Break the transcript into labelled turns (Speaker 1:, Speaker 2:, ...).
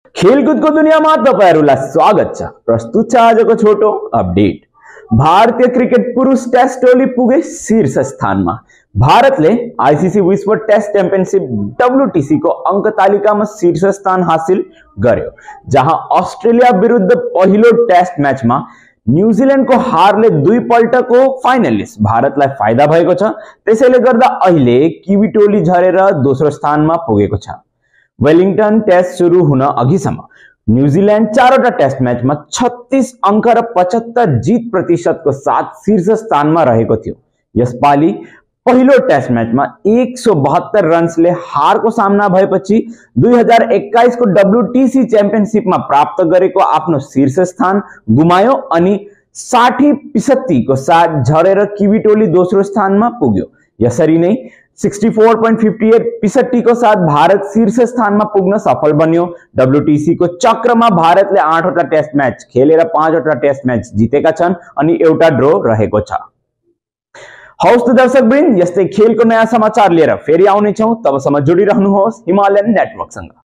Speaker 1: खेलकूद को दुनिया में तपाईहरुलाई स्वागत छ। प्रस्तुत छ आजको छोटो अपडेट। भारतीय क्रिकेट पुरुष टेस्ट टोली पुगे शीर्ष स्थानमा। भारतले आईसीसी विश्व टेस्ट चैंपियनशिप WTC को अंक तालिका में शीर्ष स्थान हासिल गर्यो, जहां अस्ट्रेलिया विरुद्ध पहिलो टेस्ट मैच में न्यूजीलैंड को हारले दुई पल्टको फाइनलिस्ट भारतलाई फाइदा भएको छ। त्यसैले गर्दा अहिले किवी टोली झरेर दोस्रो स्थानमा पुगेको छ। वेलिंगटन टेस्ट शुरू हुन अघिसम्म न्यूजीलैंड चारवटा टेस्ट मैच में 36 अंक र 75 जीत प्रतिशत को साथ शीर्ष स्थान में रहेको थियो। यसपालि पहिलो टेस्ट मैच में 172 रन्सले हार को सामना भएपछि 2021 को WTC चैंपियनशिप में प्राप्त गरेको आफ्नो शीर्ष स्थान गुमायो अनि 60% को साथ झरेर किवी टोली दोस्रो स्थानमा पुग्यो। यसरी नै 64.58% को साथ भारत शीर्ष स्थान में पुग्न सफल बन्यो। WTC को चक्र में भारत ले 8वटा टेस्ट मैच खेलेर 5वटा टेस्ट मैच जितेका छन् अनि एउटा ड्रो रहेको छ। हौस् त दर्शकवृन्द, यस्तै खेलको नयाँ समाचार लिएर फेरि आउने छौं। तबसम्म जोडिरहनुहोस् हिमालयन नेटवर्क सँग।